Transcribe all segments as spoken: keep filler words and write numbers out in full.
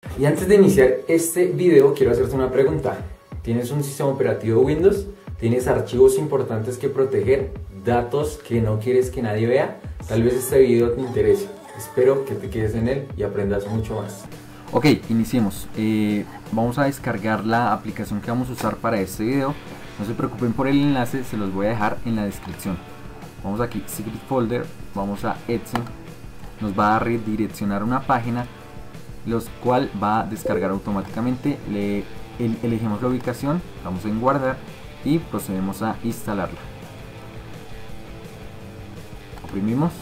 Y antes de iniciar este video quiero hacerte una pregunta. ¿Tienes un sistema operativo Windows? ¿Tienes archivos importantes que proteger? ¿Datos que no quieres que nadie vea? Tal vez este video te interese. Espero que te quedes en él y aprendas mucho más. Ok, iniciemos. Eh, vamos a descargar la aplicación que vamos a usar para este video. No se preocupen por el enlace, se los voy a dejar en la descripción. Vamos aquí, Secret Folder, vamos a Etsy. Nos va a redireccionar a una página, los cual va a descargar automáticamente. Le el, elegimos la ubicación, vamos en guardar y procedemos a instalarla. Oprimimos,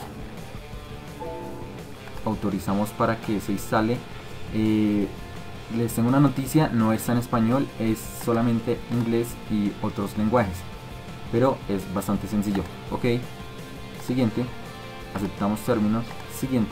autorizamos para que se instale. Eh, les tengo una noticia, no está en español, es solamente inglés y otros lenguajes, pero es bastante sencillo. Ok, siguiente, aceptamos términos, siguiente,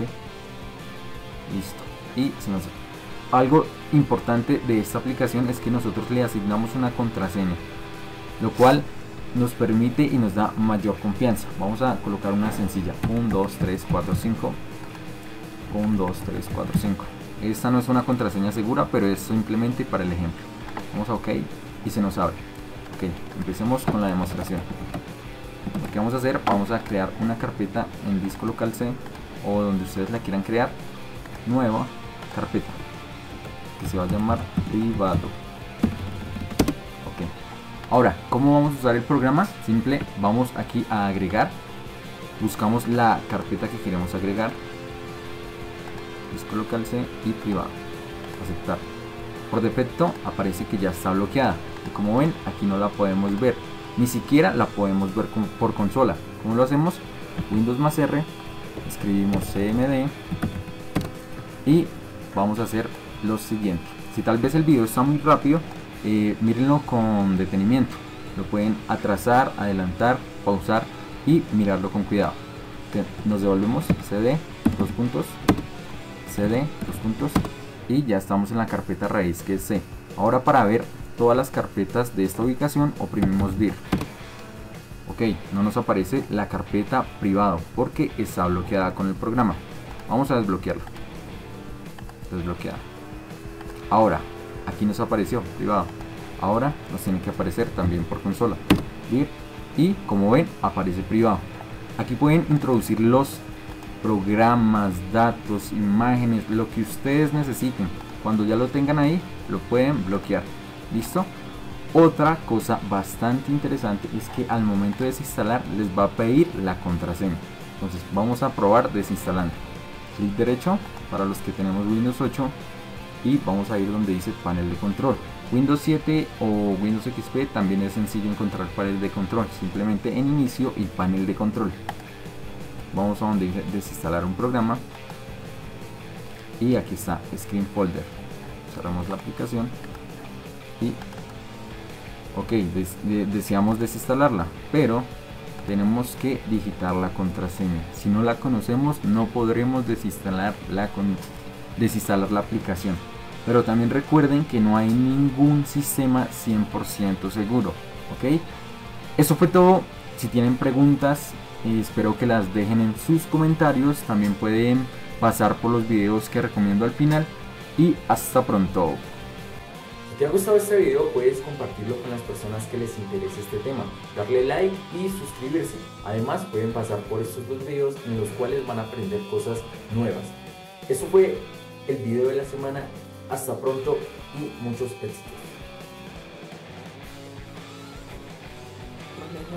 listo, y se nos... Algo importante de esta aplicación es que nosotros le asignamos una contraseña, lo cual nos permite y nos da mayor confianza. Vamos a colocar una sencilla, uno, dos, tres, cuatro, cinco, uno, dos, tres, cuatro, cinco. Esta no es una contraseña segura, pero es simplemente para el ejemplo. Vamos a OK y se nos abre. Ok, empecemos con la demostración. Lo que vamos a hacer, vamos a crear una carpeta en disco local C o donde ustedes la quieran crear. Nueva carpeta que se va a llamar privado. Ok, ahora, ¿cómo vamos a usar el programa? Simple, vamos aquí a agregar, buscamos la carpeta que queremos agregar, disco local C y privado, aceptar. Por defecto aparece que ya está bloqueada y como ven aquí no la podemos ver, ni siquiera la podemos ver por consola. ¿Cómo lo hacemos? Windows más R, escribimos cmd y vamos a hacer lo siguiente. Si tal vez el video está muy rápido, eh, mírenlo con detenimiento, lo pueden atrasar, adelantar, pausar y mirarlo con cuidado. Nos devolvemos, cd, dos puntos, cd, dos puntos, y ya estamos en la carpeta raíz que es C. Ahora, para ver todas las carpetas de esta ubicación, oprimimos dir. Ok, no nos aparece la carpeta privado porque está bloqueada con el programa. Vamos a desbloquearla. Desbloqueada. Ahora, aquí nos apareció privado. Ahora nos tiene que aparecer también por consola. Dir, y como ven, aparece privado. Aquí pueden introducir los programas, datos, imágenes, lo que ustedes necesiten. Cuando ya lo tengan ahí, lo pueden bloquear. ¿Listo? Otra cosa bastante interesante es que al momento de desinstalar les va a pedir la contraseña. Entonces vamos a probar desinstalando. Clic derecho para los que tenemos Windows ocho y vamos a ir donde dice panel de control. Windows siete o Windows X P también es sencillo encontrar panel de control, simplemente en inicio y panel de control. Vamos a donde dice desinstalar un programa y aquí está Screen Folder. Cerramos la aplicación y ok, des de deseamos desinstalarla, pero tenemos que digitar la contraseña. Si no la conocemos, no podremos desinstalar la, con desinstalar la aplicación. Pero también recuerden que no hay ningún sistema cien por ciento seguro. Ok, eso fue todo. Si tienen preguntas, eh, espero que las dejen en sus comentarios. También pueden pasar por los videos que recomiendo al final. Y hasta pronto. Si te ha gustado este video, puedes compartirlo con las personas que les interese este tema, darle like y suscribirse. Además, pueden pasar por estos dos videos en los cuales van a aprender cosas nuevas. Eso fue el video de la semana. Hasta pronto y muchos éxitos.